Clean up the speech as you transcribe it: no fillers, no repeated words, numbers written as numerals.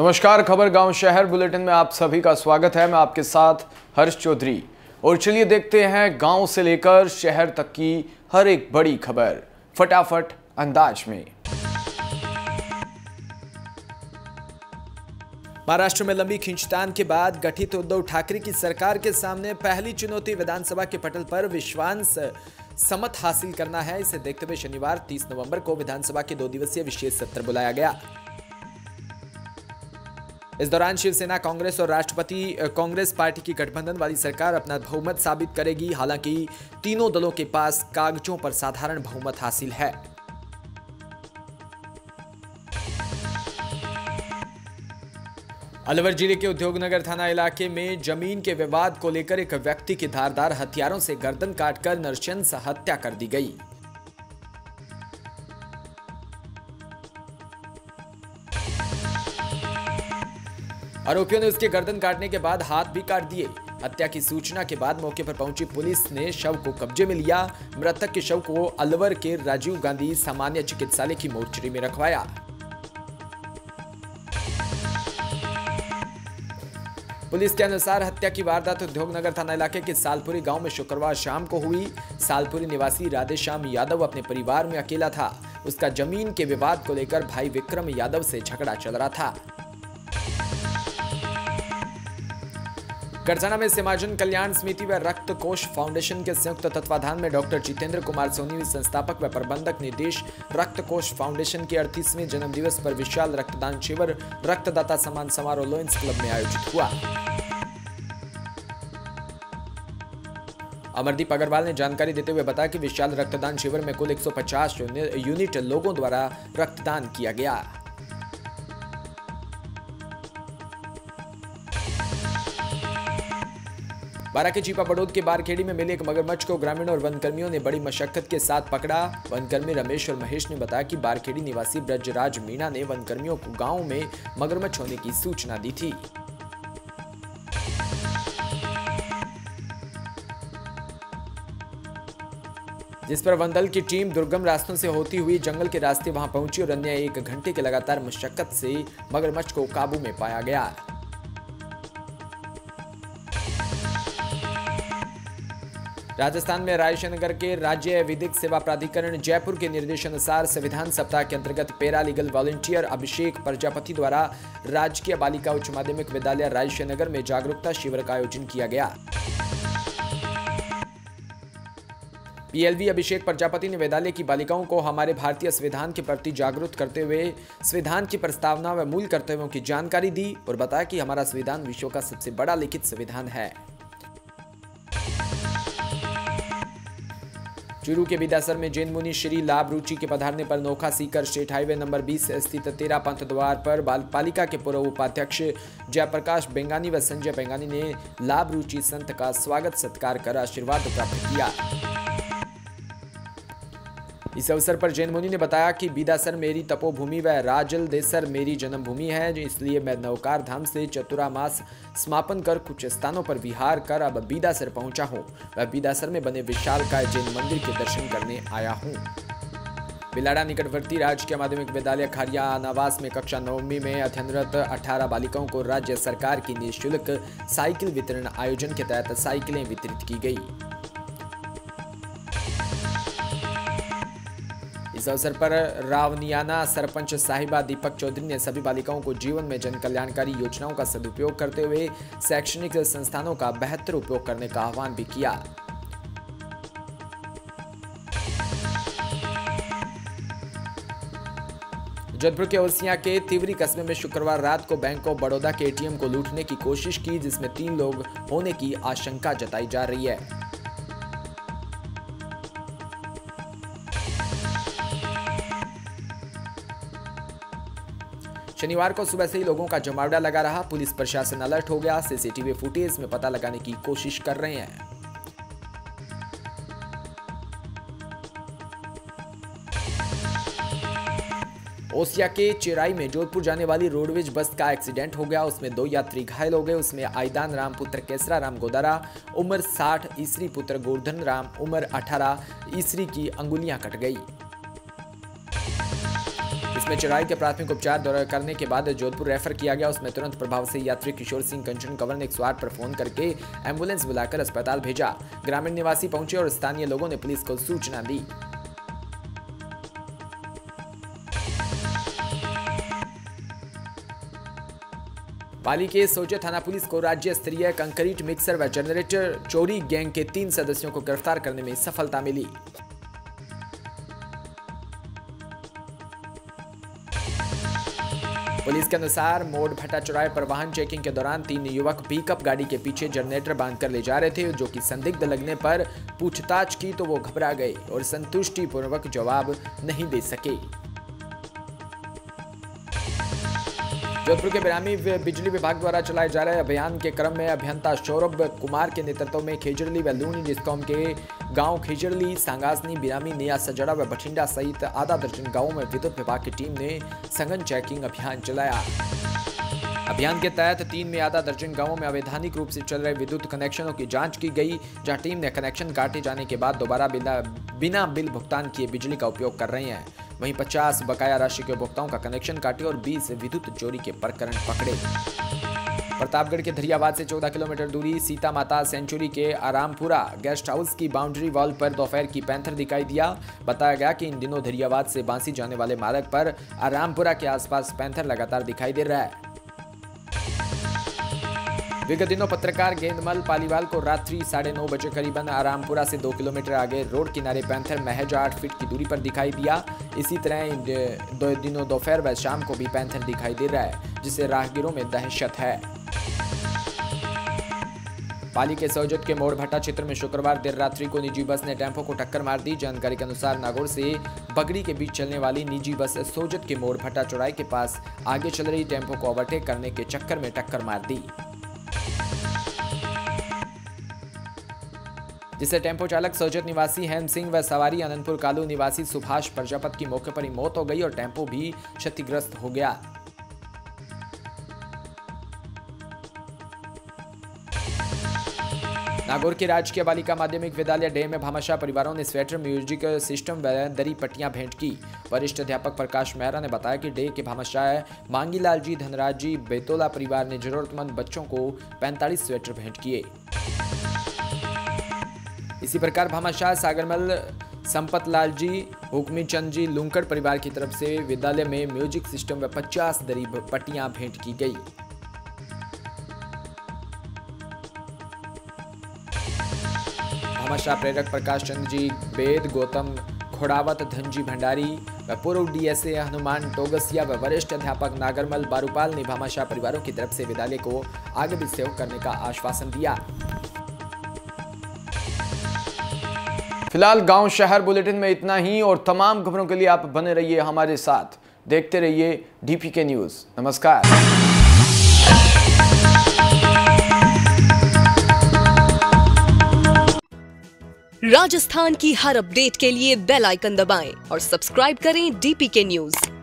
नमस्कार, खबर गांव शहर बुलेटिन में आप सभी का स्वागत है। मैं आपके साथ हर्ष चौधरी। और चलिए देखते हैं गांव से लेकर शहर तक की हर एक बड़ी खबर फटाफट अंदाज में। महाराष्ट्र में लंबी खींचतान के बाद गठित उद्धव ठाकरे की सरकार के सामने पहली चुनौती विधानसभा के पटल पर विश्वास समत हासिल करना है। इसे देखते हुए शनिवार 30 नवंबर को विधानसभा के 2 दिवसीय विशेष सत्र बुलाया गया। इस दौरान शिवसेना, कांग्रेस और राष्ट्रपति कांग्रेस पार्टी की गठबंधन वाली सरकार अपना बहुमत साबित करेगी। हालांकि तीनों दलों के पास कागजों पर साधारण बहुमत हासिल है। अलवर जिले के उद्योगनगर थाना इलाके में जमीन के विवाद को लेकर एक व्यक्ति की धारदार हथियारों से गर्दन काटकर नृशंस हत्या कर दी गई। आरोपियों ने उसके गर्दन काटने के बाद हाथ भी काट दिए। हत्या की सूचना के बाद मौके पर पहुंची पुलिस ने शव को कब्जे में लिया। मृतक के शव को अलवर के राजीव गांधी सामान्य चिकित्सालय की मोर्चरी में रखवाया। पुलिस के अनुसार हत्या की वारदात उद्योगनगर थाना इलाके के सालपुरी गांव में शुक्रवार शाम को हुई। सालपुरी निवासी राधेश्याम यादव अपने परिवार में अकेला था। उसका जमीन के विवाद को लेकर भाई विक्रम यादव से झगड़ा चल रहा था। करसाना में समाजन कल्याण समिति व रक्त कोष फाउंडेशन के संयुक्त तत्वाधान में डॉक्टर जितेंद्र कुमार सोनी संस्थापक व प्रबंधक निर्देश रक्त कोष फाउंडेशन के 38वें जन्मदिवस पर विशाल रक्तदान शिविर रक्तदाता सम्मान समारोह लोयंस क्लब में आयोजित हुआ। अमरदीप अग्रवाल ने जानकारी देते हुए बताया कि विशाल रक्तदान शिविर में कुल 150 यूनिट लोगों द्वारा रक्तदान किया गया। बारा के चीपा बड़ौद के बारखेड़ी में मिले एक मगरमच्छ को ग्रामीण और वनकर्मियों ने बड़ी मशक्कत के साथ पकड़ा। वनकर्मी रमेश और महेश ने बताया कि बारखेड़ी निवासी ब्रजराज मीणा ने वनकर्मियों को गांव में मगरमच्छ होने की सूचना दी थी। जिस पर वन दल की टीम दुर्गम रास्तों से होती हुई जंगल के रास्ते वहां पहुंची और अन्य 1 घंटे के लगातार मशक्कत से मगरमच्छ को काबू में पाया गया। राजस्थान में रायशनगर के राज्य विधिक सेवा प्राधिकरण जयपुर के निर्देशानुसार संविधान सप्ताह के अंतर्गत para legal volunteer Abhishek Prajapati द्वारा राजकीय बालिका उच्च माध्यमिक विद्यालय रायशनगर में जागरूकता शिविर का आयोजन किया गया। पीएलवी अभिषेक प्रजापति ने विद्यालय की बालिकाओं को हमारे भारतीय संविधान के प्रति जागरूक करते हुए संविधान की प्रस्तावना व मूल कर्तव्यों की जानकारी दी और बताया कि हमारा संविधान विश्व का सबसे बड़ा लिखित संविधान है। चूरू के बिदासर में जैन मुनि श्री लाभ रुचि के पधारने पर Nokha Sikar state highway number 20 स्थित 13 पंथ द्वार पर बालपालिका के पूर्व उपाध्यक्ष जयप्रकाश बेंगानी व संजय बेंगानी ने लाभ रुचि संत का स्वागत सत्कार कर आशीर्वाद प्राप्त किया। इस अवसर पर जैन मुनि ने बताया कि बीदासर मेरी तपोभूमि व राजल देसर मेरी जन्मभूमि है, इसलिए मैं नवकार धाम से चतुरामास समापन कर कुछ स्थानों पर विहार कर अब बीदासर पहुंचा हूं। वह बीदासर में बने विशालकाय जैन मंदिर के दर्शन करने आया हूं। बिलाड़ा निकटवर्ती राजकीय माध्यमिक विद्यालय खारिया आनावास में कक्षा 9वीं में अध्ययनरत 18 बालिकाओं को राज्य सरकार की निःशुल्क साइकिल वितरण आयोजन के तहत साइकिलें वितरित की गई। इस अवसर पर रावनियाना सरपंच साहिबा दीपक चौधरी ने सभी बालिकाओं को जीवन में जन कल्याणकारी योजनाओं का सदुपयोग करते हुए शैक्षणिक संस्थानों का बेहतर उपयोग करने का आह्वान भी किया। जोधपुर के ओसिया के तिवरी कस्बे में शुक्रवार रात को बैंक ऑफ बड़ौदा के एटीएम को लूटने की कोशिश की, जिसमें 3 लोग होने की आशंका जताई जा रही है। शनिवार को सुबह से ही लोगों का जमावड़ा लगा रहा। पुलिस प्रशासन अलर्ट हो गया। सीसीटीवी फुटेज में पता लगाने की कोशिश कर रहे हैं। ओसिया के चिराई में जोधपुर जाने वाली रोडवेज बस का एक्सीडेंट हो गया। उसमें 2 यात्री घायल हो गए। उसमें आईदान राम पुत्र केसरा राम गोदारा उम्र 60, ईसरी पुत्र गोवर्धन राम उम्र 18 ईसरी की अंगुलियां कट गई। जिसमें चढ़ाई के प्राथमिक उपचार दौरा करने के बाद जोधपुर रेफर किया गया। उसमें तुरंत प्रभाव से यात्री किशोर सिंह कंचन कंवर ने 108 पर फोन करके एम्बुलेंस बुलाकर अस्पताल भेजा। ग्रामीण निवासी पहुंचे और स्थानीय लोगों ने पुलिस को सूचना दी। पाली के सोचे थाना पुलिस को राज्य स्तरीय कंक्रीट मिक्सर व जनरेटर चोरी गैंग के 3 सदस्यों को गिरफ्तार करने में सफलता मिली। पुलिस के अनुसार मोड़ भट्टा चौराहे पर वाहन चेकिंग के दौरान 3 युवक पिकअप गाड़ी के पीछे जनरेटर बांधकर ले जा रहे थे, जो कि संदिग्ध लगने पर पूछताछ की तो वो घबरा गए और संतुष्टिपूर्वक जवाब नहीं दे सके। जोधपुर के बिरामी बिजली विभाग द्वारा चलाए जा रहे अभियान के क्रम में अभियंता सौरभ कुमार के नेतृत्व में खेजड़ली व लूनी डिस्कॉम के गांव खेजड़ली, सांगासनी, बिरामी, नया सजड़ा व बठिंडा सहित आधा दर्जन गांवों में विद्युत विभाग की टीम ने सघन चेकिंग अभियान चलाया। अभियान के तहत 3 में आधा दर्जन गांवों में अवैधानिक रूप से चल रहे विद्युत कनेक्शनों की जांच की गई, जहां टीम ने कनेक्शन काटे जाने के बाद दोबारा बिना बिल भुगतान किए बिजली का उपयोग कर रहे हैं। वहीं 50 बकाया राशि के उपभोक्ताओं का कनेक्शन काटे और 20 विद्युत चोरी के प्रकरण पकड़े। प्रतापगढ़ के धरियावाद से 14 किलोमीटर दूरी सीता माता सेंचुरी के आरामपुरा गेस्ट हाउस की बाउंड्री वॉल पर दोपहर की पैंथर दिखाई दिया। बताया गया कि इन दिनों धरियावाद से बांसी जाने वाले मार्ग पर आरामपुरा के आसपास पैंथर लगातार दिखाई दे रहा है। विगत दिनों पत्रकार गेंदमल पालीवाल को रात्रि 9:30 बजे करीबन आरामपुरा से 2 किलोमीटर आगे रोड किनारे पैंथर महज 8 फीट की दूरी पर दिखाई दिया। इसी तरह इन दिनों दोपहर व शाम को भी पैंथर दिखाई दे रहा है, जिससे राहगीरों में दहशत है। पाली के सोजत के मोड़ भट्टा क्षेत्र में शुक्रवार देर रात्रि को निजी बस ने टेम्पो को टक्कर मार दी। जानकारी के अनुसार नागौर से बगड़ी के बीच चलने वाली निजी बस सोजत के मोड़ भट्टा चौराहे के पास आगे चल रही टेम्पो को ओवरटेक करने के चक्कर में टक्कर मार दी, जिससे टेम्पो चालक सोजत निवासी हेम सिंह व सवारी आनंदपुर कालू निवासी सुभाष प्रजापत की मौके पर ही मौत हो गई और टेम्पो भी क्षतिग्रस्त हो गया। नागौर के राजकीय बालिका माध्यमिक विद्यालय डे में भामाशाह परिवारों ने स्वेटर, म्यूजिक सिस्टम व दरी पट्टियां भेंट की। वरिष्ठ अध्यापक प्रकाश मेहरा ने बताया कि डे के भामाशाह मांगीलाल जी धनराज जी बेतोला परिवार ने जरूरतमंद बच्चों को 45 स्वेटर भेंट किए। इसी प्रकार भामाशाह सागरमल संपत लाल जी, हुक्मी चंद जी लुंकड़ परिवार की तरफ से विद्यालय में म्यूजिक सिस्टम व 50 दरी पट्टियां भेंट की गई। भामाशाह प्रेरक प्रकाश चंद जी बेद, गौतम खोड़ावत, धनजी भंडारी व पूर्व डीएसए हनुमान टोगसिया व वरिष्ठ अध्यापक नागरमल बारूपाल ने भामाशाह परिवारों की तरफ से विद्यालय को आगे भी सहयोग करने का आश्वासन दिया। फिलहाल गांव शहर बुलेटिन में इतना ही और तमाम खबरों के लिए आप बने रहिए हमारे साथ, देखते रहिए डीपीके न्यूज़। नमस्कार। राजस्थान की हर अपडेट के लिए बेल आइकन दबाएं और सब्सक्राइब करें डीपीके न्यूज़।